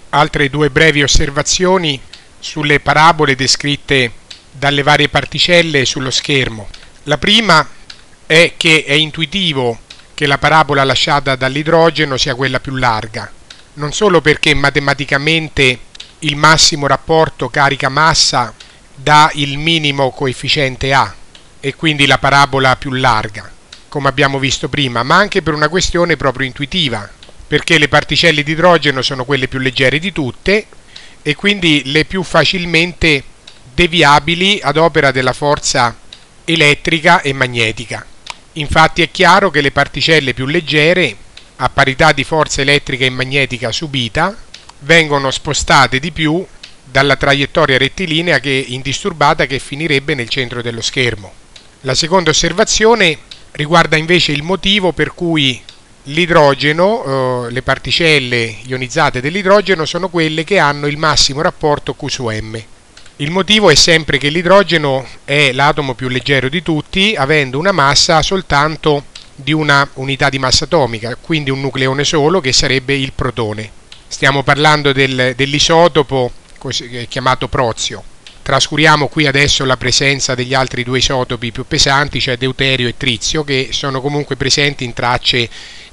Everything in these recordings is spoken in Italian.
altre due brevi osservazioni sulle parabole descritte dalle varie particelle sullo schermo. La prima è che è intuitivo che la parabola lasciata dall'idrogeno sia quella più larga, non solo perché matematicamente il massimo rapporto carica-massa dà il minimo coefficiente A e quindi la parabola più larga, come abbiamo visto prima, ma anche per una questione proprio intuitiva, perché le particelle di idrogeno sono quelle più leggere di tutte e quindi le più facilmente deviabili ad opera della forza elettrica e magnetica. Infatti è chiaro che le particelle più leggere, a parità di forza elettrica e magnetica subita, vengono spostate di più dalla traiettoria rettilinea indisturbata che finirebbe nel centro dello schermo. La seconda osservazione riguarda invece il motivo per cui l'idrogeno, le particelle ionizzate dell'idrogeno sono quelle che hanno il massimo rapporto Q su M. Il motivo è sempre che l'idrogeno è l'atomo più leggero di tutti, avendo una massa soltanto di una unità di massa atomica, quindi un nucleone solo che sarebbe il protone. Stiamo parlando dell'isotopo chiamato prozio. Trascuriamo qui adesso la presenza degli altri due isotopi più pesanti, cioè deuterio e trizio, che sono comunque presenti in tracce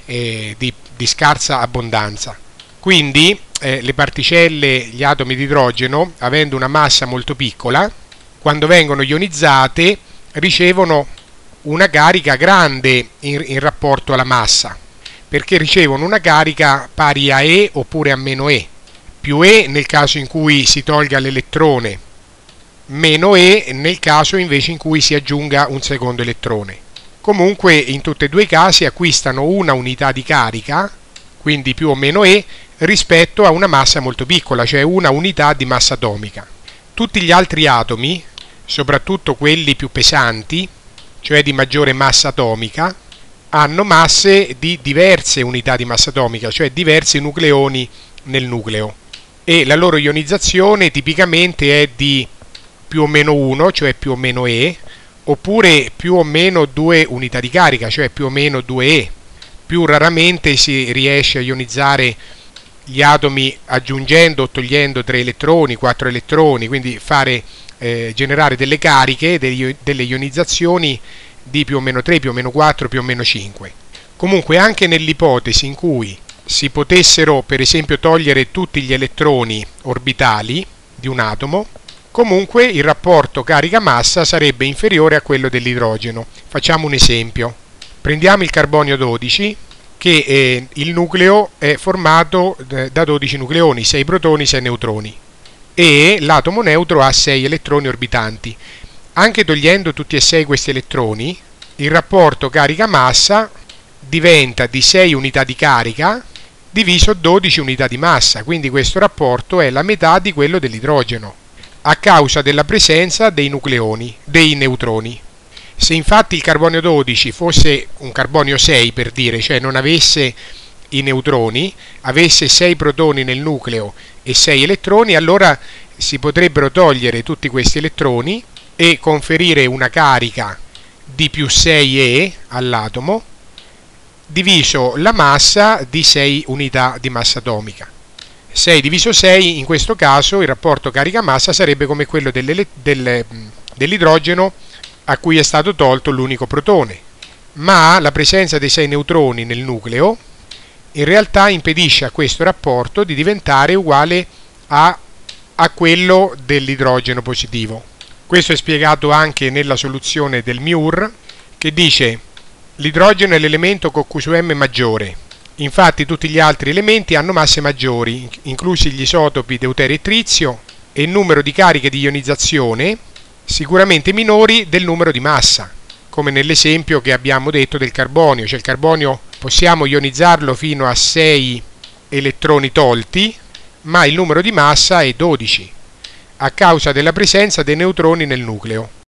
di scarsa abbondanza. Quindi le particelle, gli atomi di idrogeno, avendo una massa molto piccola, quando vengono ionizzate ricevono una carica grande in rapporto alla massa, perché ricevono una carica pari a E oppure a meno E, più E nel caso in cui si tolga l'elettrone, meno E nel caso invece in cui si aggiunga un secondo elettrone. Comunque in tutti e due i casi acquistano una unità di carica, quindi più o meno E, rispetto a una massa molto piccola, cioè una unità di massa atomica. Tutti gli altri atomi, soprattutto quelli più pesanti, cioè di maggiore massa atomica, hanno masse di diverse unità di massa atomica, cioè diversi nucleoni nel nucleo, e la loro ionizzazione tipicamente è di più o meno 1, cioè più o meno E, oppure più o meno 2 unità di carica, cioè più o meno 2E. Più raramente si riesce a ionizzare gli atomi aggiungendo o togliendo 3 elettroni, 4 elettroni, quindi generare delle cariche, delle ionizzazioni di più o meno 3, più o meno 4, più o meno 5. Comunque anche nell'ipotesi in cui si potessero per esempio togliere tutti gli elettroni orbitali di un atomo, comunque il rapporto carica-massa sarebbe inferiore a quello dell'idrogeno. Facciamo un esempio. Prendiamo il carbonio 12, che il nucleo è formato da 12 nucleoni, 6 protoni, 6 neutroni, e l'atomo neutro ha 6 elettroni orbitanti. Anche togliendo tutti e 6 questi elettroni, il rapporto carica-massa diventa di 6 unità di carica diviso 12 unità di massa, quindi questo rapporto è la metà di quello dell'idrogeno, a causa della presenza dei neutroni. Se infatti il carbonio 12 fosse un carbonio 6, per dire, cioè non avesse i neutroni, avesse 6 protoni nel nucleo e 6 elettroni, allora si potrebbero togliere tutti questi elettroni e conferire una carica di più 6E all'atomo, diviso la massa di 6 unità di massa atomica. 6 diviso 6, in questo caso il rapporto carica-massa sarebbe come quello dell'idrogeno a cui è stato tolto l'unico protone, ma la presenza dei 6 neutroni nel nucleo in realtà impedisce a questo rapporto di diventare uguale a quello dell'idrogeno positivo. Questo è spiegato anche nella soluzione del MIUR, che dice: l'idrogeno è l'elemento con Q su M maggiore. Infatti tutti gli altri elementi hanno masse maggiori, inclusi gli isotopi deuterio e trizio, e il numero di cariche di ionizzazione sicuramente minori del numero di massa, come nell'esempio che abbiamo detto del carbonio, cioè il carbonio possiamo ionizzarlo fino a 6 elettroni tolti, ma il numero di massa è 12, a causa della presenza dei neutroni nel nucleo.